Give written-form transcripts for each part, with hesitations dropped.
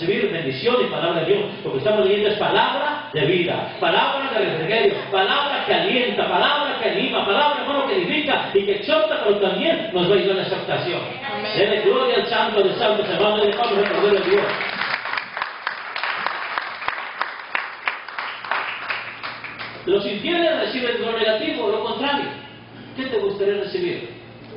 recibir bendición y palabra de Dios, porque estamos leyendo es palabra de vida, palabra de refrigerio, palabra que alienta, palabra que anima, palabra, hermano, que edifica y que exhorta, pero también nos va a ayudar en la exhortación. Dele gloria al Santo de Santos, hermano, y vamos a recordar a Dios. Los infieles reciben lo negativo, lo contrario. ¿Qué te gustaría recibir?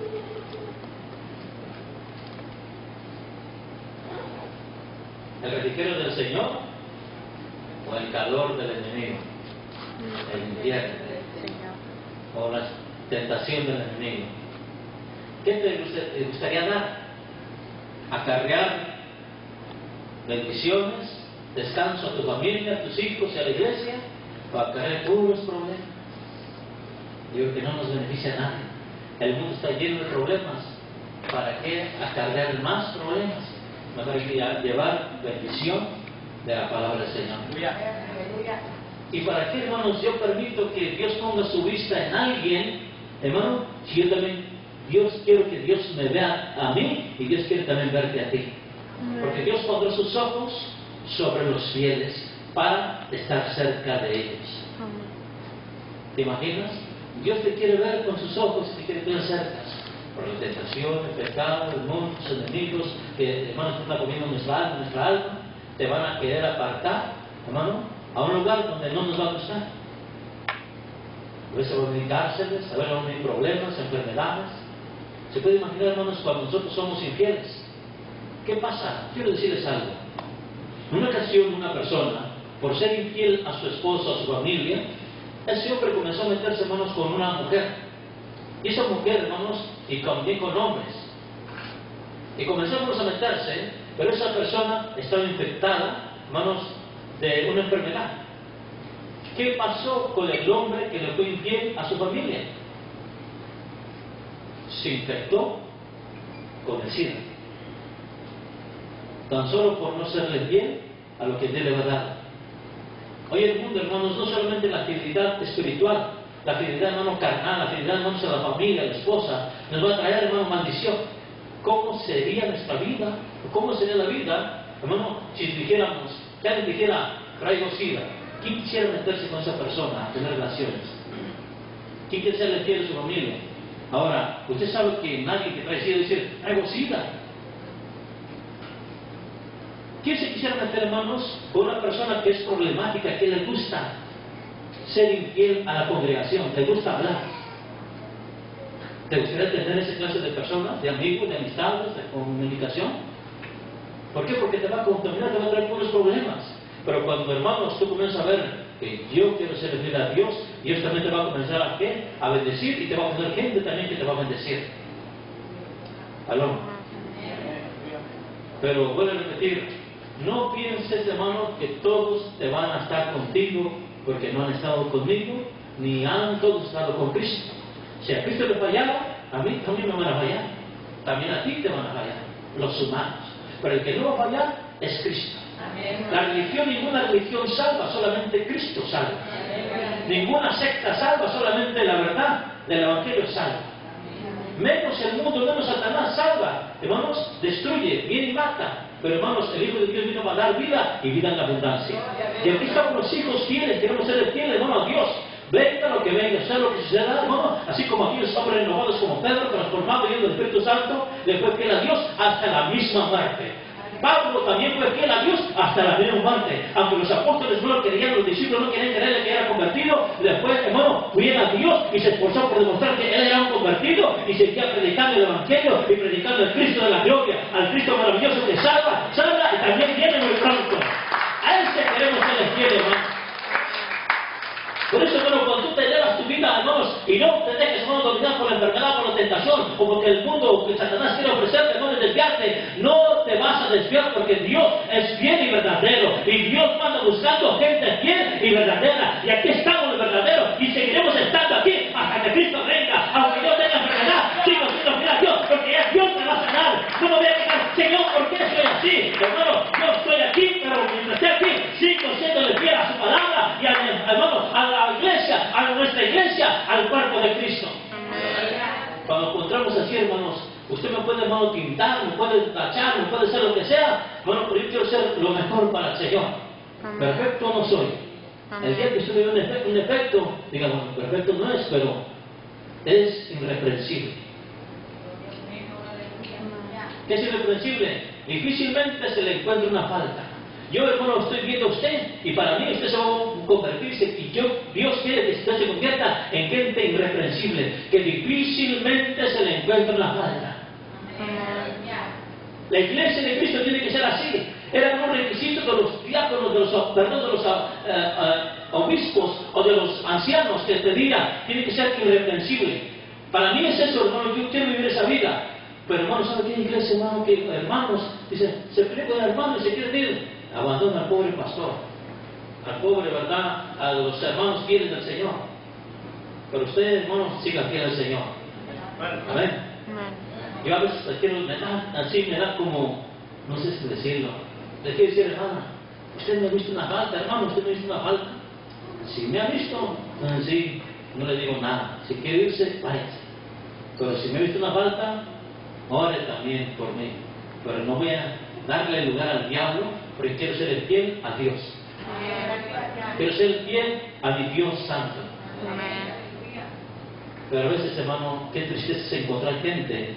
¿El refrigerio del Señor o el calor del enemigo? El infierno o la tentación del enemigo. ¿Qué te gustaría dar? Acarrear bendiciones, descanso a tu familia, a tus hijos y a la iglesia, o acarrear puros problemas. Digo que no nos beneficia a nadie. El mundo está lleno de problemas. ¿Para qué acarrear más problemas? Mejor hay que llevar bendición de la palabra del Señor. ¿Y para qué, hermanos, yo permito que Dios ponga su vista en alguien? Hermano, si yo también, quiero que Dios me vea a mí y Dios quiere también verte a ti. Porque Dios pondrá sus ojos sobre los fieles para estar cerca de ellos. ¿Te imaginas? Dios te quiere ver con sus ojos y te quiere tener cerca. Por la tentación, el pecado, el mundo, los enemigos, que hermanos están comiendo nuestra alma, te van a querer apartar, hermano, a un lugar donde no nos va a gustar. A veces van a venir cárceles, a veces van a venir problemas, enfermedades. ¿Se puede imaginar, hermanos, cuando nosotros somos infieles? ¿Qué pasa? Quiero decirles algo. En una ocasión, una persona, por ser infiel a su esposo, a su familia, ese hombre comenzó a meterse, hermanos, con una mujer. Y esa mujer, hermanos, y también con hombres. Y comenzamos a meterse, pero esa persona estaba infectada, hermanos, de una enfermedad. ¿Qué pasó con el hombre que le fue infiel a su familia? Se infectó con el SIDA. Tan solo por no serle fiel a lo que Dios le va a dar. Hoy el mundo, hermanos, no solamente la fidelidad espiritual, la fidelidad, hermano, carnal, la fidelidad, hermanos, a la familia, a la esposa, nos va a traer, hermano, maldición. ¿Cómo sería nuestra vida? ¿Cómo sería la vida, hermano, si dijéramos, que alguien dijera, traigo SIDA? ¿Quién quisiera meterse con esa persona a tener relaciones? ¿Quién quiere serle fiel a su familia? Ahora, usted sabe que nadie que trae SIDA dice, traigo SIDA. ¿Quién se quisiera meter, hermanos, con una persona que es problemática, que le gusta ser infiel a la congregación, le gusta hablar? ¿Te gustaría tener esa clase de personas, de amigos, de amistades, de comunicación? ¿Por qué? Porque te va a contaminar, te va a traer puros problemas. Pero cuando, hermanos, tú comienzas a ver que yo quiero ser fiel a Dios, Dios también te va a comenzar a, ¿qué?, a bendecir, y te va a poner gente también que te va a bendecir. ¿Aló? Pero vuelvo a repetir, no pienses, hermano, que todos te van a estar contigo porque no han estado conmigo, ni han todos estado con Cristo. Si a Cristo le fallaron, a mí también me van a fallar. También a ti te van a fallar, los humanos. Pero el que no va a fallar es Cristo. La religión, ninguna religión salva, solamente Cristo salva. Ninguna secta salva, solamente la verdad del Evangelio salva. Menos el mundo, menos Satanás salva. Hermanos, destruye, viene y mata. Pero hermanos, el Hijo de Dios vino para dar vida y vida en abundancia. Y aquí estamos los hijos fieles, queremos ser fieles, hermano, a Dios. Venga lo que venga, sea lo que suceda, hermano. Así como aquellos hombres renovados como Pedro, transformado y el Espíritu Santo, le fue fiel a Dios hasta la misma muerte. Pablo también fue fiel a Dios hasta la misma muerte. Aunque los apóstoles no lo querían, los discípulos no querían creerle que era convertido, después, hermano, fue a Dios y se esforzó por demostrar que él era un convertido y seguía predicando el Evangelio y predicando el Cristo de la gloria, al Cristo maravilloso que salva y también viene muy pronto. A este queremos ser fieles, hermano. Por eso, hermano, cuando tú te llevas tu vida, hermanos, y no te dejes, hermano, dominar por la enfermedad, por la tentación, o porque el mundo que Satanás quiere ofrecerte, hermano, desviarte, no te vas a desviar, porque Dios es fiel y verdadero, y Dios manda buscando gente fiel y verdadera, y aquí estamos los verdaderos, y seguiremos estando aquí hasta que Cristo venga, aunque yo tenga enfermedad, sigo siendo fiel a Dios, porque es Dios que va a sanar. No me voy a quedar, Señor, ¿por qué soy así? Hermano, yo estoy aquí, pero mientras esté aquí, sigo siendo fiel a su palabra, y hermano, a la iglesia, a nuestra iglesia, al cuerpo de Cristo. Cuando encontramos así, hermanos, Usted me puede, hermano, pintar, me puede tachar, me puede hacer lo que sea. Bueno, pero yo quiero ser lo mejor para el Señor. Amén. Perfecto no soy. Amén. El día que usted ve un defecto, diga, bueno, perfecto no es, pero es irreprensible. ¿Qué es irreprensible? Difícilmente se le encuentra una falta. Yo, hermano, estoy viendo a usted y para mí usted se va a convertirse y Dios quiere que usted se convierta en gente irreprensible, que difícilmente se le encuentra una falta. La iglesia de Cristo tiene que ser así. Era un requisito de los diáconos, de los obispos o de los ancianos que pedía, tiene que ser irreprensible. Para mí es eso, hermano, yo quiero vivir esa vida. Pero hermano, ¿sabe qué iglesia, hermano? Que hermanos, dice, se pelea con el hermano y se quiere ir, abandona al pobre pastor, al pobre, ¿verdad? A los hermanos fieles del Señor. Pero usted, hermano, siga fiel al Señor. Amén. Yo a veces me da como, no sé si decirlo, le quiero decir, hermana, usted me ha visto una falta, hermano, usted me ha visto una falta. Si me ha visto, sí, no le digo nada. Si quiere irse, váyase. Pero si me ha visto una falta, ore también por mí. Pero no voy a darle lugar al diablo, porque quiero ser el fiel a Dios. Quiero ser el fiel a mi Dios santo. Pero a veces, hermano, qué tristeza es encontrar gente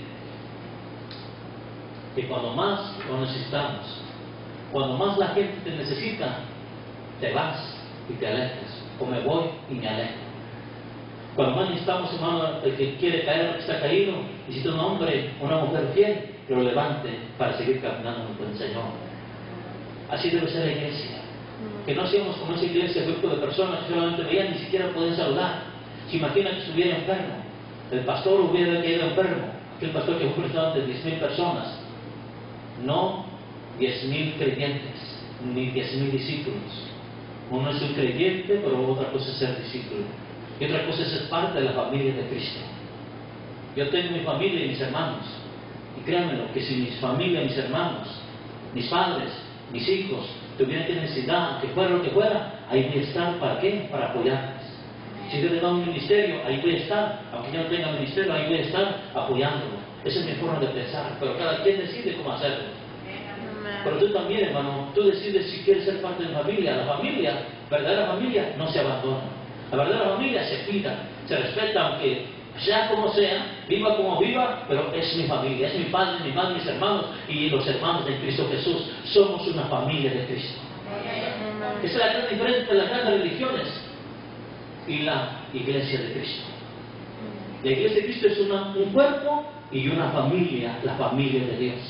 que cuando más lo necesitamos, cuando más la gente te necesita, te vas y te alejas, o me voy y me alejo. Cuando más necesitamos, hermano, el que quiere caer, el que está caído, necesita un hombre, una mujer fiel, que lo levante para seguir caminando con el Señor. Así debe ser la iglesia. Que no seamos como esa iglesia, grupo de personas que solamente veían, ni siquiera pueden saludar. Se imagina que estuviera enfermo, el pastor hubiera caído enfermo, aquel pastor que fue ante 10,000 personas, no 10,000 creyentes, ni 10,000 discípulos. Uno es un creyente, pero otra cosa es ser discípulo. Y otra cosa es ser parte de la familia de Cristo. Yo tengo mi familia y mis hermanos. Y créanmelo, que si mi familia, mis hermanos, mis padres, mis hijos, tuvieran que necesidad, que fuera lo que fuera, ahí voy a estar. ¿Para qué? Para apoyarles. Si Dios le da un ministerio, ahí voy a estar. Aunque yo no tenga ministerio, ahí voy a estar apoyándolo. Esa es mi forma de pensar. Pero cada quien decide cómo hacerlo. Pero tú también, hermano, tú decides si quieres ser parte de la familia. La familia, verdadera familia, no se abandona. La verdadera familia se cuida, se respeta, aunque sea como sea, viva como viva, pero es mi familia, es mi padre, mi madre, mis hermanos y los hermanos de Cristo Jesús. Somos una familia de Cristo. Esa es la gran diferencia entre las grandes religiones y la iglesia de Cristo. La iglesia de Cristo es un cuerpo y una familia, la familia de Dios.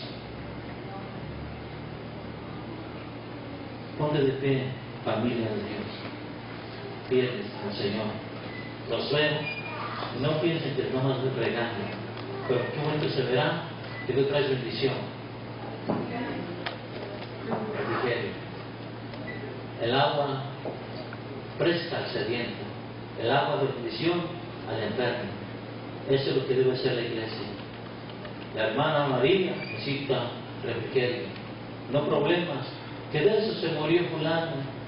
Ponte de pie, familia de Dios. Fieles al Señor. Los veo. No piensen que no nos regaño, pero qué momento se verá que tú traes bendición. Refrigerio. El agua presta al sediento. El agua de bendición al enfermo. Eso es lo que debe ser la iglesia. La hermana María necesita refrigerio. No problemas. Que de eso se murió fulano.